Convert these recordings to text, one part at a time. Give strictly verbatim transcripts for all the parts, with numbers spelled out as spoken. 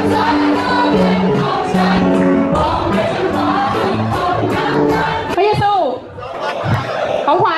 พระเยซูของขวัญ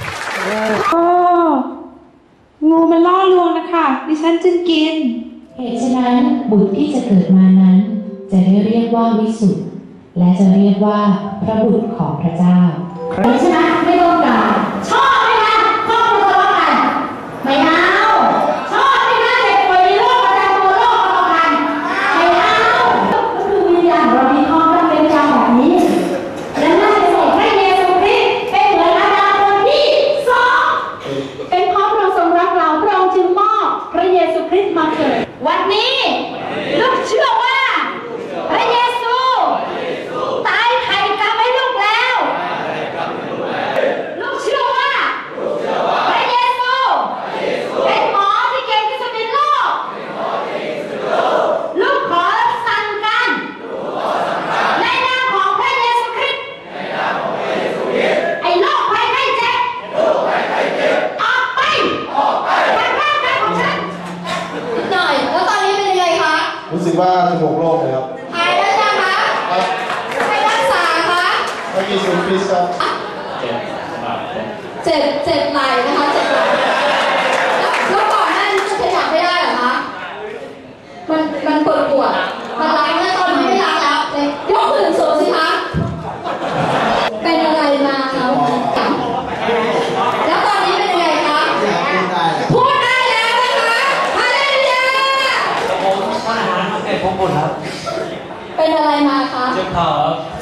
งูมันล่อลวงนะคะดิฉันจึงกินเหตุฉะนั้นบุตรที่จะเกิดมานั้นจะได้เรียกว่าวิสุทธิ์และจะเรียกว่าพระบุตรของพระเจ้าเพราะฉะนั้นไม่ต้องการชอบไหมคะครอบครัวทะเลาะกันไม่เอาชอบไหมคะเด็กป่วยมีโรคประจำตัวโรคทะเลาะกันไม่เอาก็คือวิญญาณเรามีข้อมันเป็นอย่างแบบนี้และน่าจะส่งพระเยซูคริสต์เป็นเหมือนอาจารย์คนที่สองเป็นเพราะพระองค์ทรงรักเราพระองค์จึงมอบพระเยซูคริสต์มาเกิดวันนี้ลูกเชื่อว่าพระเยซูตายไถ่กรรมให้ลูกแล้วลูกเชื่อว่าพระเยซูเป็นหมอที่เก่งที่สุดในโลกลูกขอสั่งกันในนามของพระเยซูคริสต์ไอ้โรคภัยไข้เจ็บออกไปจากร่างกายของฉันนิดหน่อยแล้วตอนนี้เป็นยังไงคะรู้สึกว่าจะหกโรคเลยครับหายแล้วจ้ะคะใครรักษาคะพระเยซูคริสต์ครับเจ็บเจ็บไหล่นะคะเจ็บไหล่แล้วก่อนหน้านี้จะขยับไม่ได้เหรอคะมันมันปวดปวดมันล้างแล้วตอนนี้ไม่ล้างแล้วเลยยกขึ้นสูงสิคะเป็นอะไรมาคะแล้วตอนนี้เป็นยังไงคะพูดได้แล้วนะคะฮาเลลูยาผมทานอาหารมาแค่พวกคุณครับเป็นอะไรมาคะเจ็บคอครับ